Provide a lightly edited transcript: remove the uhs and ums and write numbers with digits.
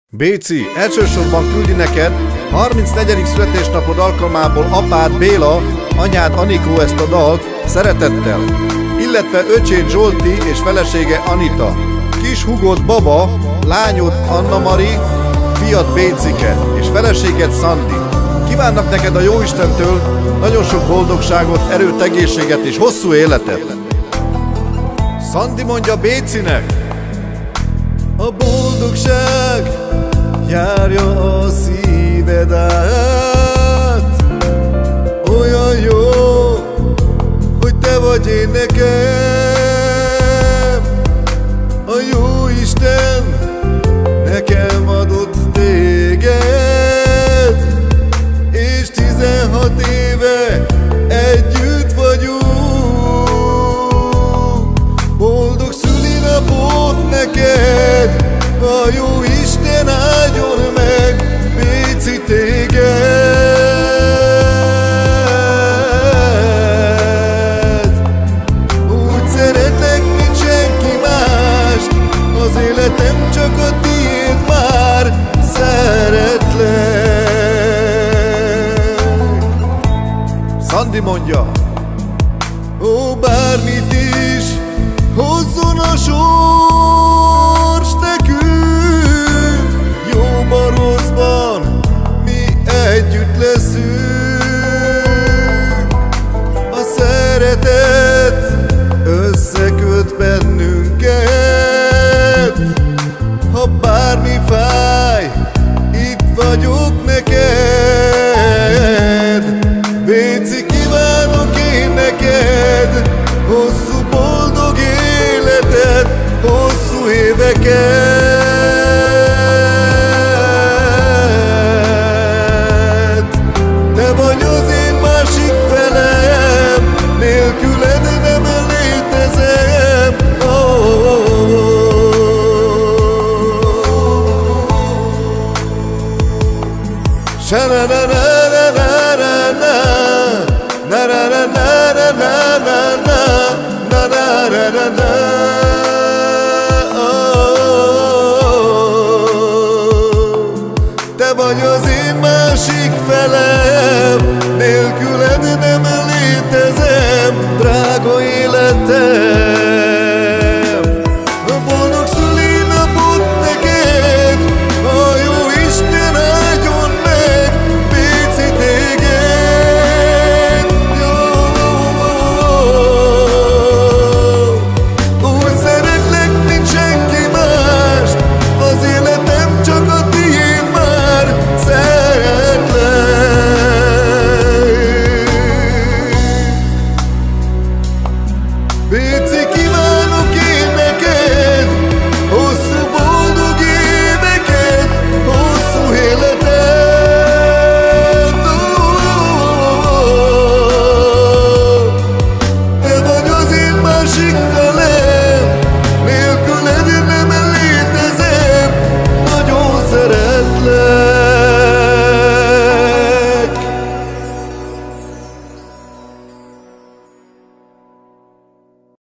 Béci elsősorban küldi neked 34. születésnapod alkalmából apád Béla, anyád Anikó ezt a dalt szeretettel, illetve öcséd Zsolti és felesége Anita, kis húgod Baba, lányod Anna Mari, fiad Bécike és feleséged Szandi. Kívánnak neked a Jóistentől nagyon sok boldogságot, erőt, egészséget és hosszú életet. Szandi mondja Bécinek: a boldogság járja a szíved át, olyan jó, hogy te vagy én nekem. A Jóisten nekem adott téged, és 16 éve együtt vagyunk. Boldog szülinapot neked, a Jóisten áldjon meg, Béci, téged. Úgy szeretlek, mint senki mást, az életem csak a tiéd, már szeretlek. Szandi mondja: ó, bármit is hozzon a sors nekünk, jóban, rosszban mi együtt leszünk. A szeretet összeköt bennünket, ha bármi fáj, itt vagyok neked. Béci, kívánok én neked hosszú boldog életet, hosszú éveket. Te vagy az én másik felem, nélküled nem létezem. Te vagy az én másik felem, nélküled nem létezem, drága életem. Boldog szülinapot neked, a Jóisten áldjon meg, Béci, téged. Úgy szeretlek, mint senki más, az életem csak a tiéd, már szeretlek. Béci,